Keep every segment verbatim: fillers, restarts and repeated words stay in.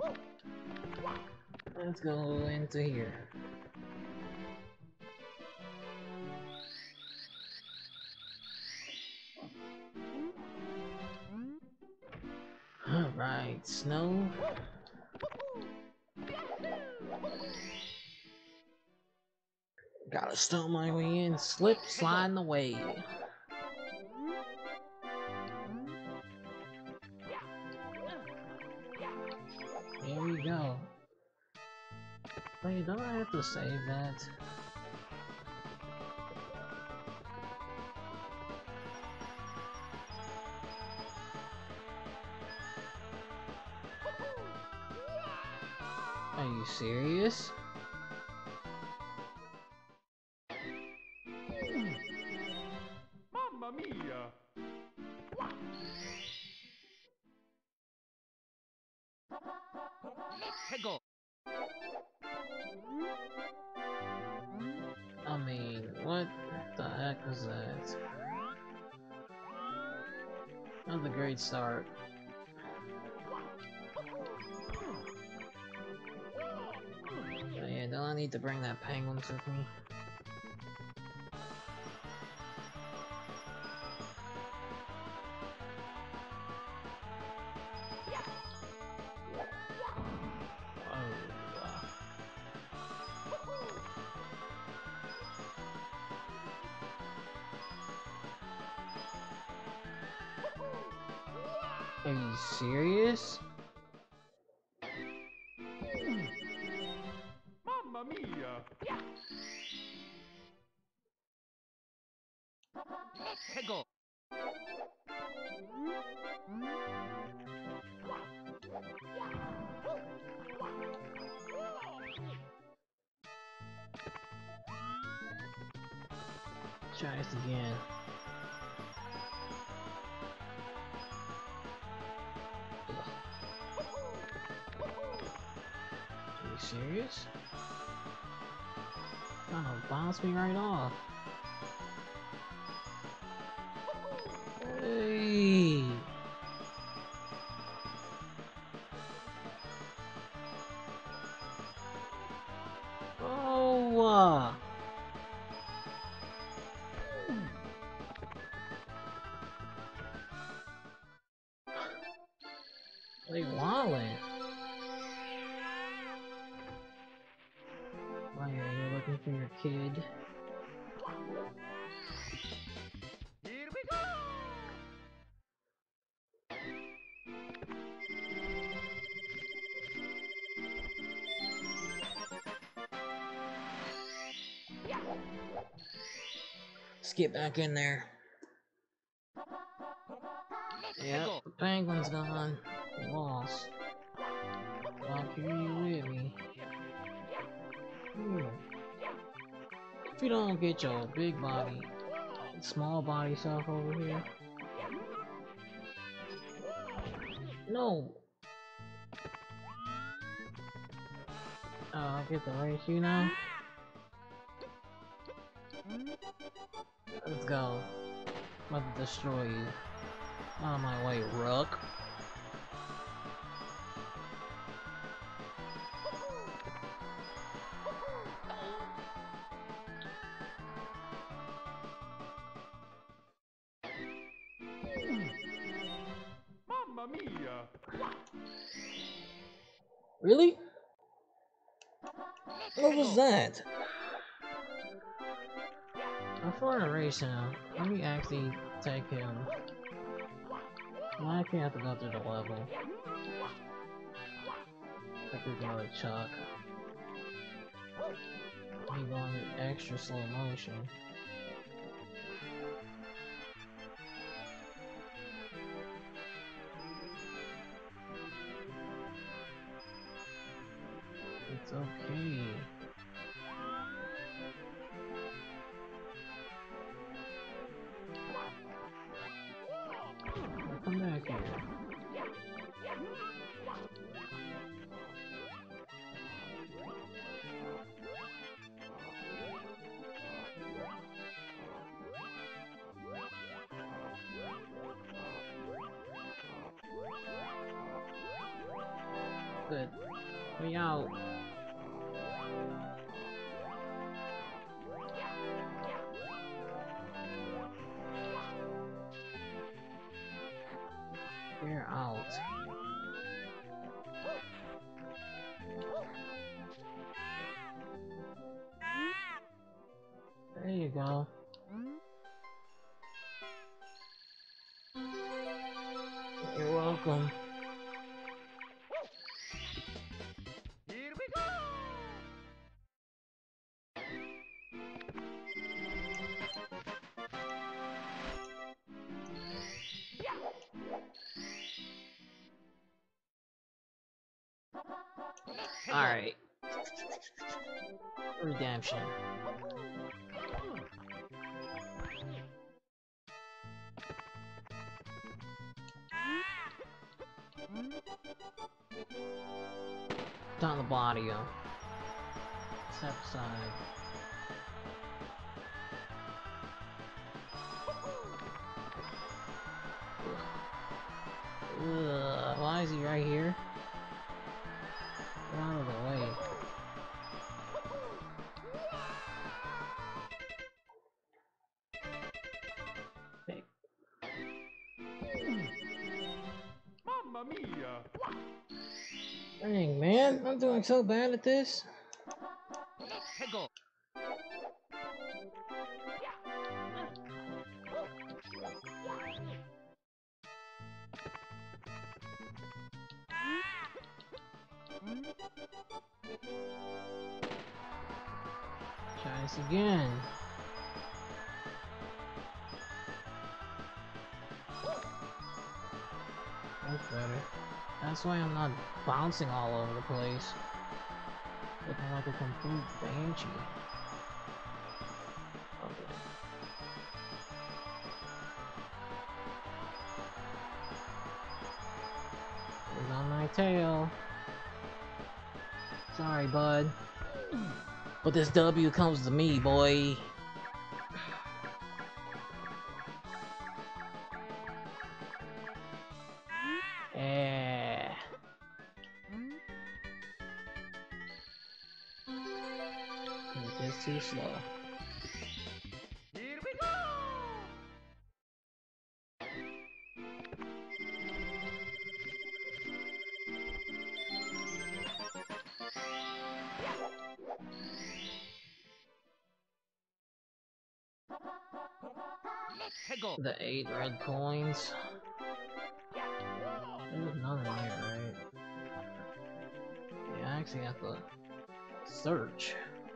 Let's go into here. Alright, snow. Gotta stump my way in, slip, slide away. Here we go. Wait, don't I have to save that? Are you serious? Mamma mia! Let's I mean, what the heck was that? That was a great start. But yeah, don't I need to bring that penguin with me? Are you serious? Mamma mia! Let's go! Try this again. Are you serious? Trying to bounce me right off. Hey! Oh! Uh. Wait, Wallen. Why are you looking for your kid? Here we go! Let's get back in there. Yep, the penguin's gone. Lost. I'll carry you with me. Here. If you don't get your big body, small body self over here. No! Oh, I get to race you now? Let's go. I'm about to destroy you. Out of my way, Rook. Mamma mia! Really? What was that? Before I race him, let me actually take him. Well, I actually have to go through the level. I think we go to Chuck. Me going extra slow motion. It's okay. Come back here. Good. We out. We're out. There you go. You're welcome. Here we go! Alright. Redemption. Down the body, yo. Step aside. Ugh, why is he right here? Get out of the way. Hey. Mamma mia! Dang, man, I'm doing so bad at this. Go! Try this again. That's better. That's why I'm not bouncing all over the place. Looking like a complete banshee. Okay. He's on my tail. Sorry, bud. But this W comes to me, boy. Yeah. You're just too slow. Here we go! Go! The eight red coins. There's none in here, right? Yeah, I actually have to search.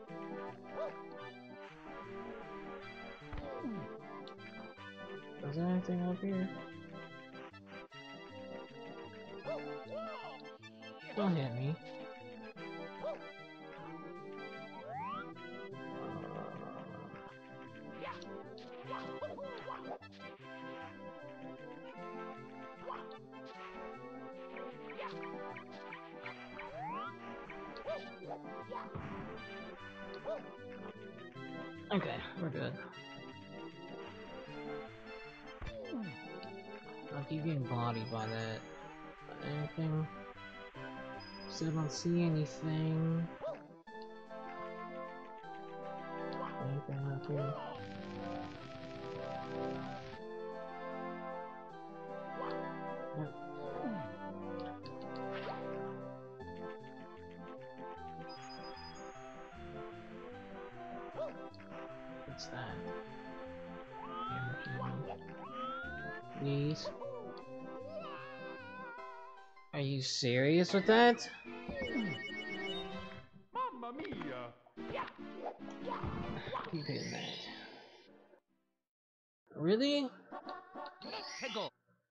Is there anything up here? Don't hit me. Okay, we're good. I'll keep getting bodied by that. Anything? Still don't see anything. Anything up here? Nope. What's that? Please? Are you serious with that? Mamma mia! Keep hitting that. Really? Go!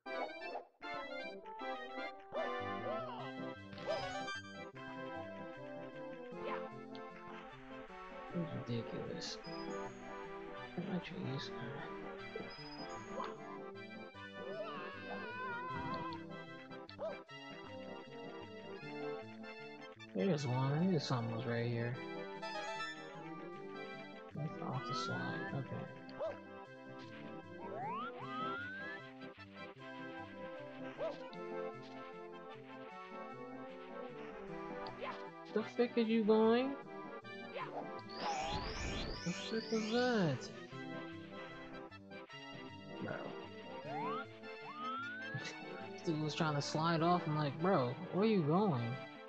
It's ridiculous. Look at my trees. There's one. I knew something was right here. That's off the slide. Okay. The frick are you going? The frick was that? Bro. Dude was trying to slide off. I'm like, bro, where are you going?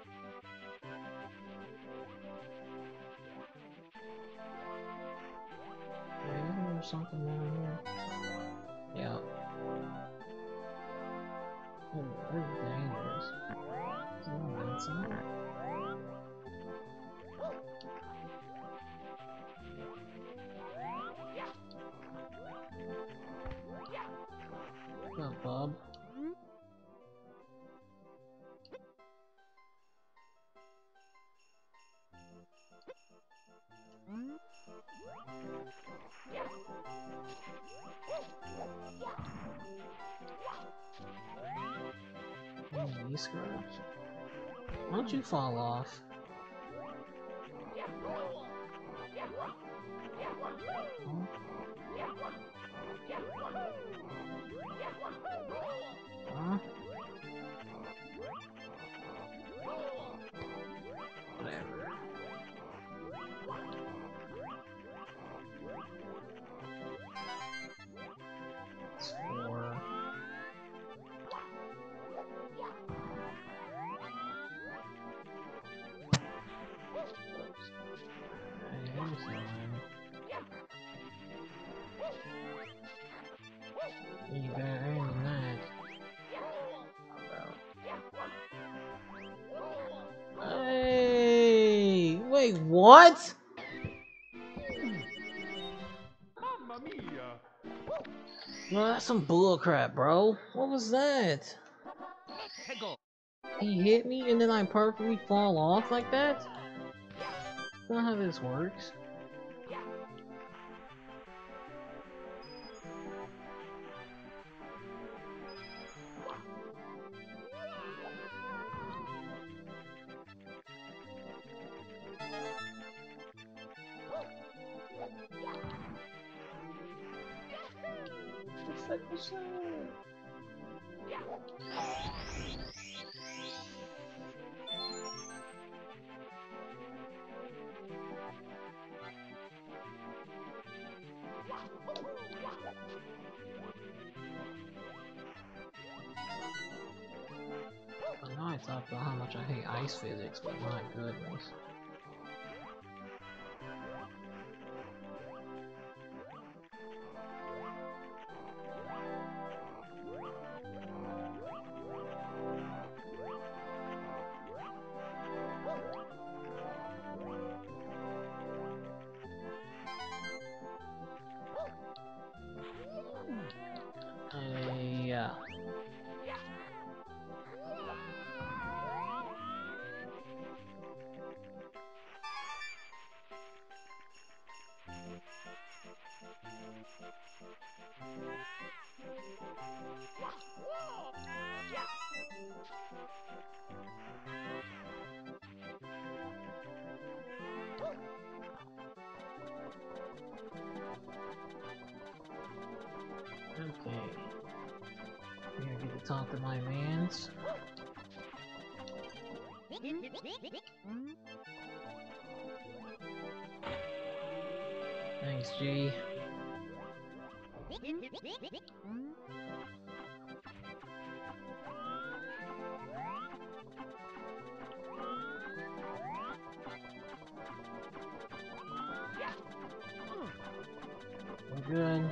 Wait, isn't there something down here? Yeah. Oh, that's dangerous. Is there no inside? What's up, bub? Oh, these scrubs. Why don't you fall off? Huh? Huh? Whatever. It's four. Oops. Hey, here's one. You better aim than that. Hey! Wait, what? Mamma mia! Bro, that's some bullcrap, bro. What was that? Hegel! He hit me and then I perfectly fall off like that? That's not how this works. What the fuck was that? I know I talked about how much I hate ice physics, but my goodness. Uh, yeah. Okay. Here, I get to talk to my mans. Thanks, G. We're good.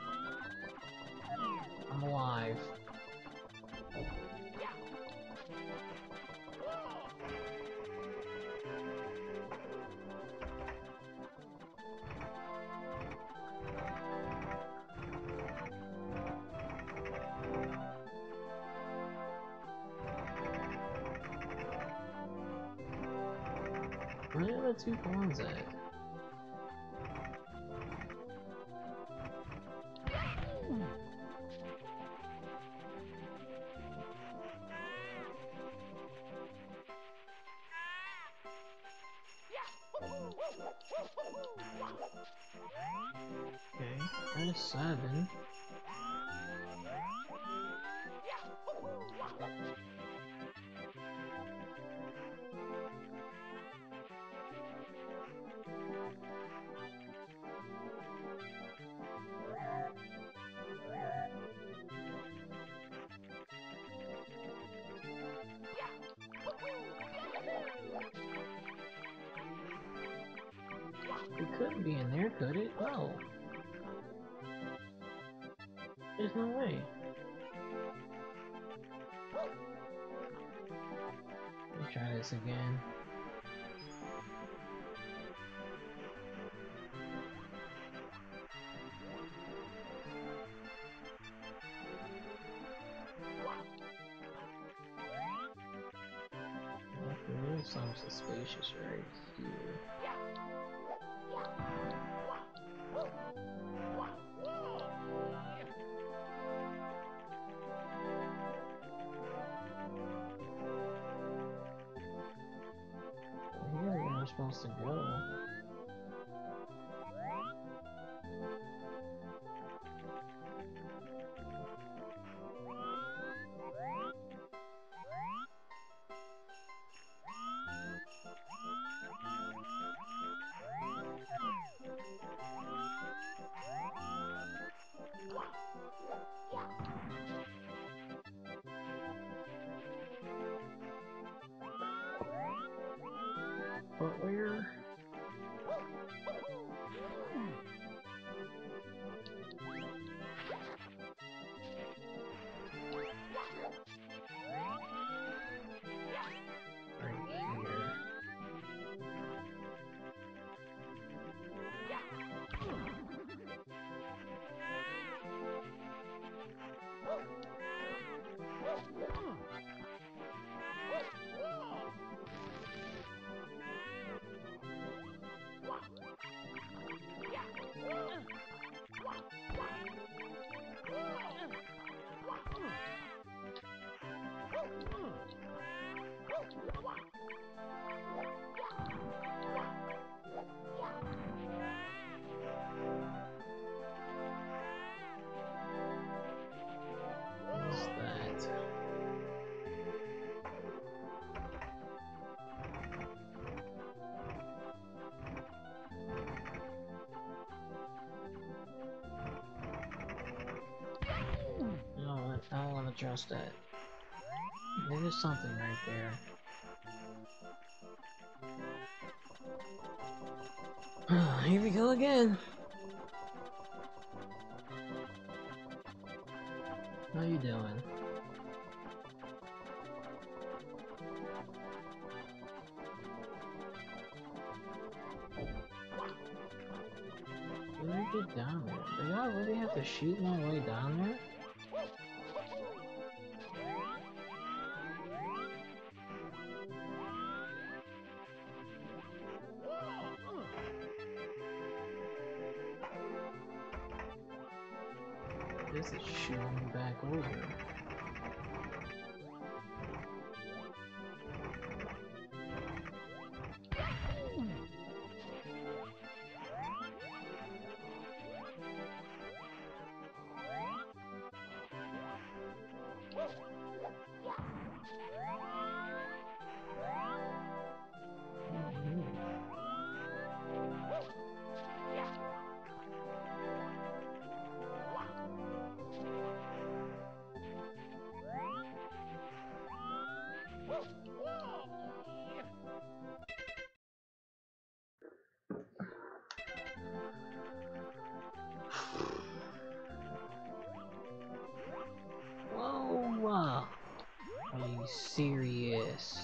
I'm alive. Where are the two pawns at? Okay, there's seven. couldn't be in there, could it? No. There's no way. Let me try this again. There is some suspicious right here. Here where I'm supposed to go. But where? Right here. What's that? No, I don't want to trust that. There is something right there. Here we go again. How you doing? Where did I get down there? Do y'all really have to shoot my way down there? This is shooting me back over. Whoa! Uh, are you serious?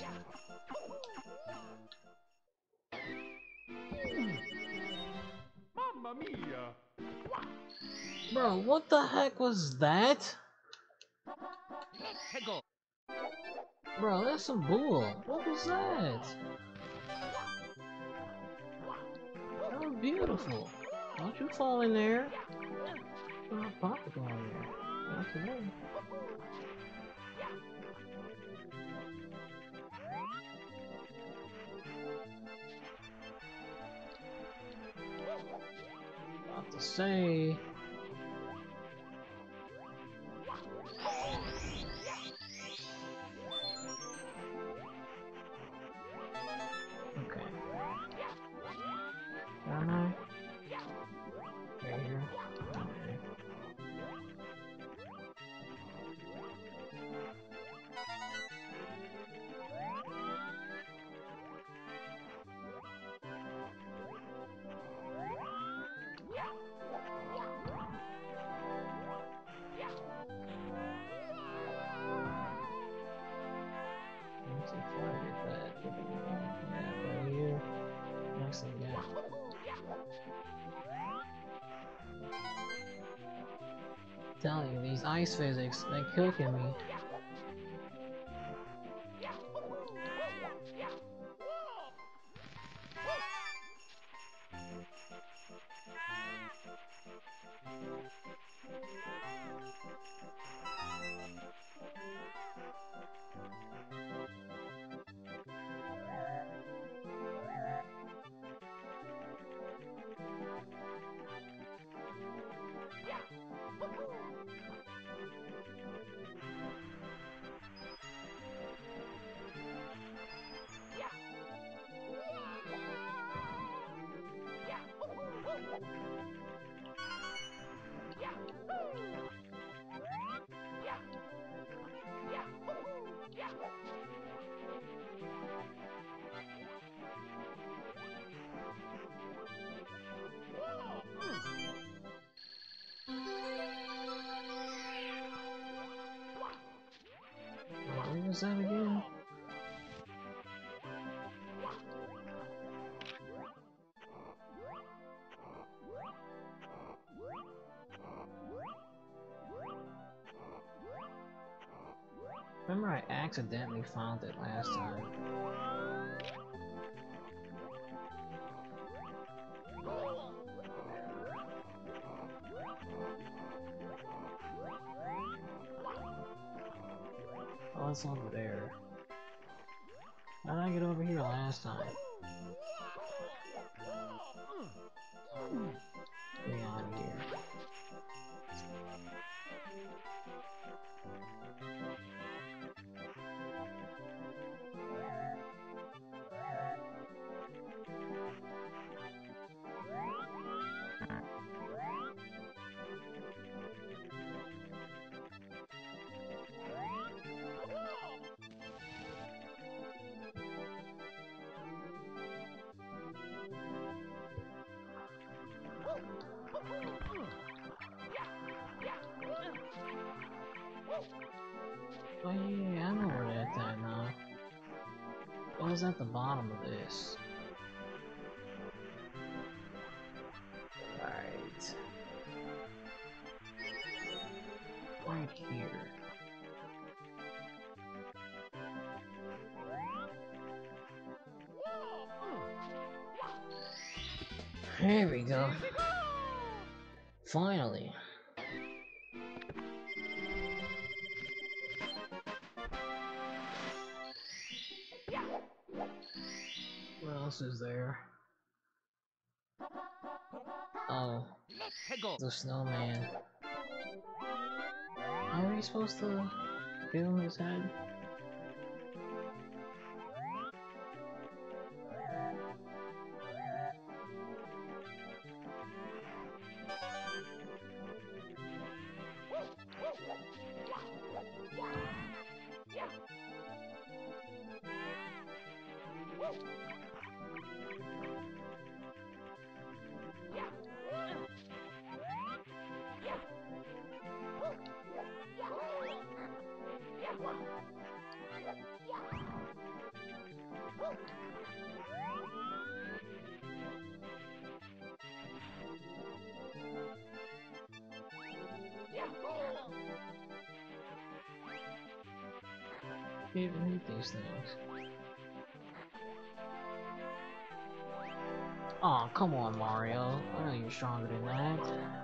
Mamma mia! Bro, what the heck was that? Hegel! Bro, that's some bull. What was that? That was beautiful. Don't you fall in there. Oh, Papa go in there. Not today. About to say. Okay. Am I? Right here. Okay. Telling you, these ice physics, they cooking me. What was that again? Remember I accidentally found it last time. Oh, it's over there. How did I get over here last time? Get out of here. Oh yeah, I know where that's at now. It was at the bottom of this. Right. Right here. There we go. Finally. What else is there? Oh, the snowman. How are we supposed to give him his head? Can't even eat these things. Aw, oh, come on, Mario. I know you're stronger than that.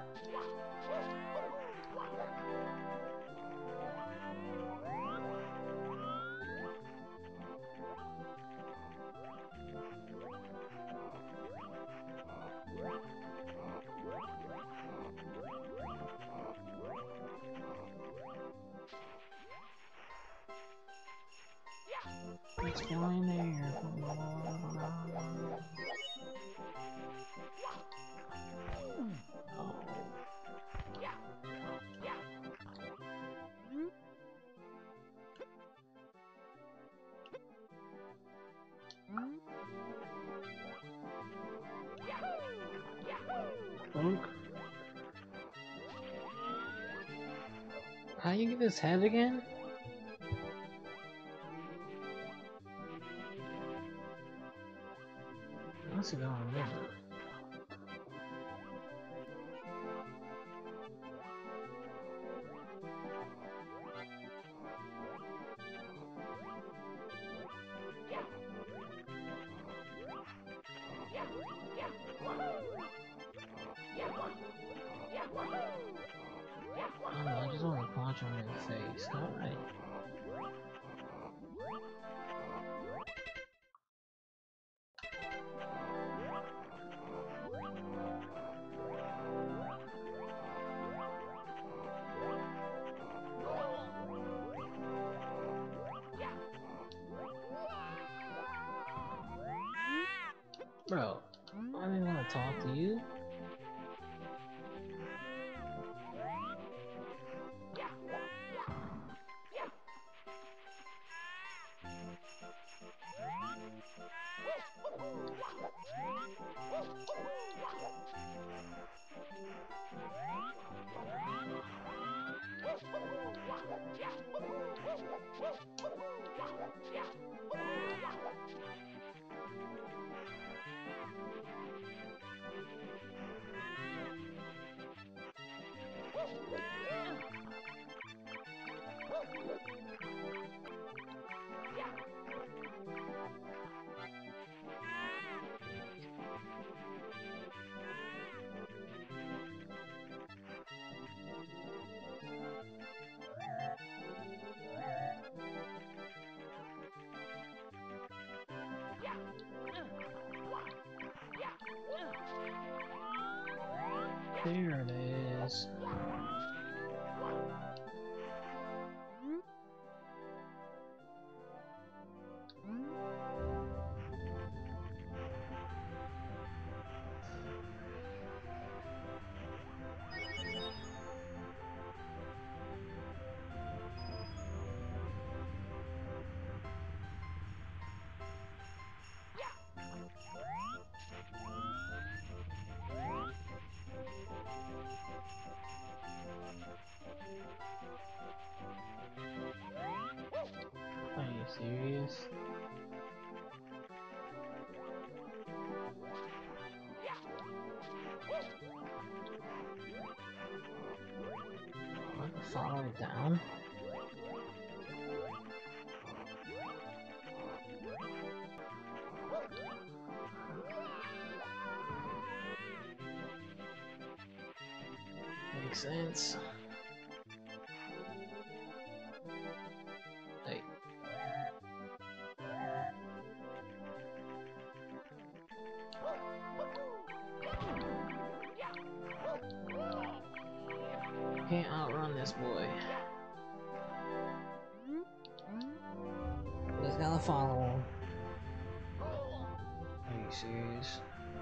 It's flying there. Luke? How you get his head again? Honestly, I don't remember. Alright. Bro, I didn't want to talk to you. There it is. Are you serious? I can follow it down. Makes sense. Hey. Can't outrun this boy. Just gotta follow him. Are you serious?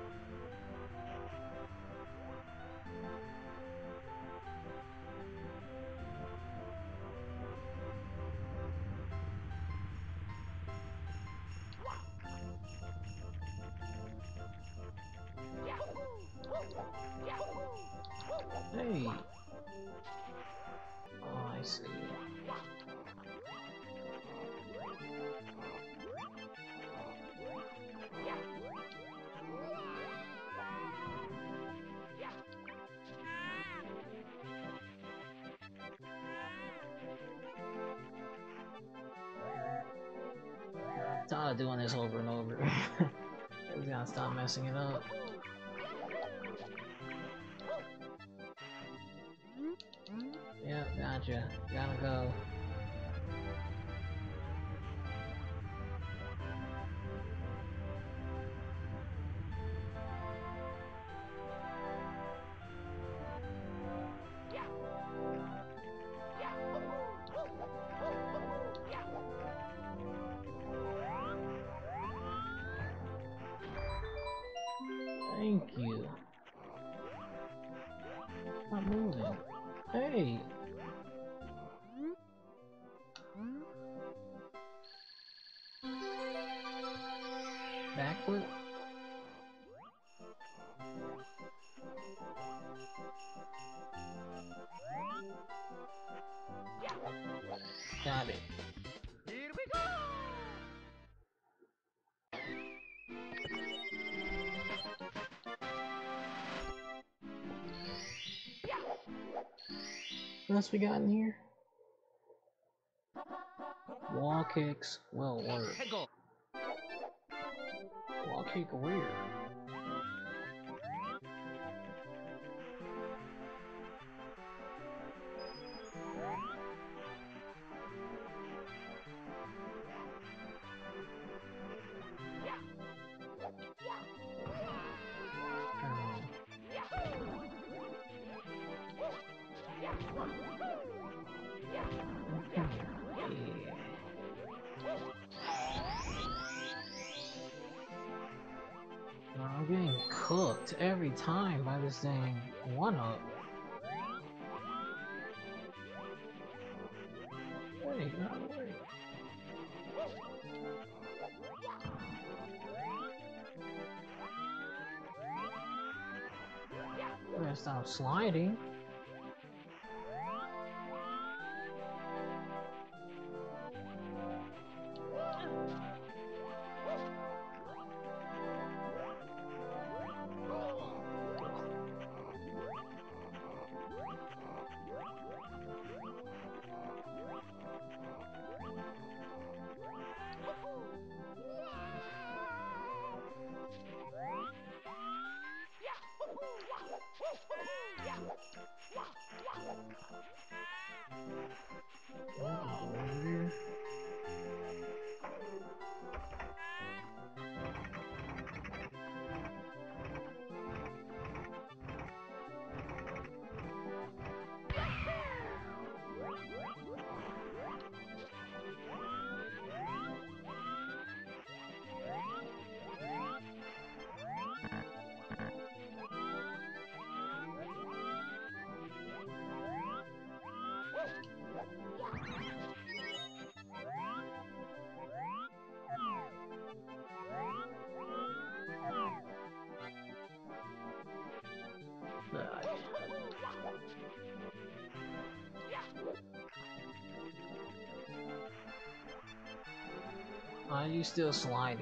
Hey! Oh, I see. Tired of doing this over and over. We gotta stop messing it up. Yep, gotcha. Gotta go. Thank you. Stop moving. Hey! Backward? Got it. Here we go! What else we got in here? Wall kicks. Well worked. Hegel. Wall kick where? Come here. Yeah. I'm getting cooked every time by this dang one-up. Wait, no, wait. I'm gonna stop sliding. Are you still sliding?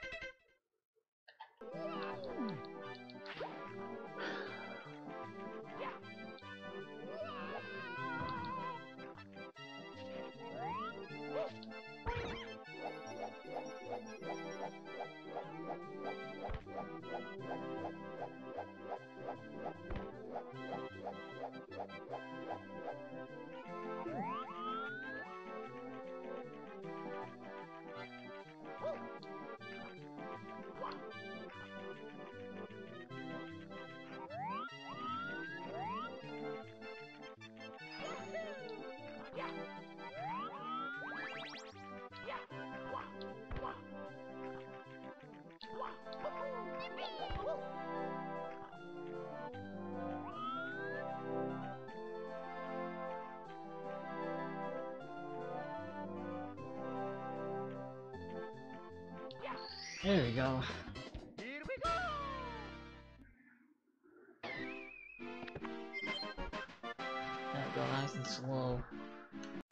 There we go. Here we go! That go nice and slow.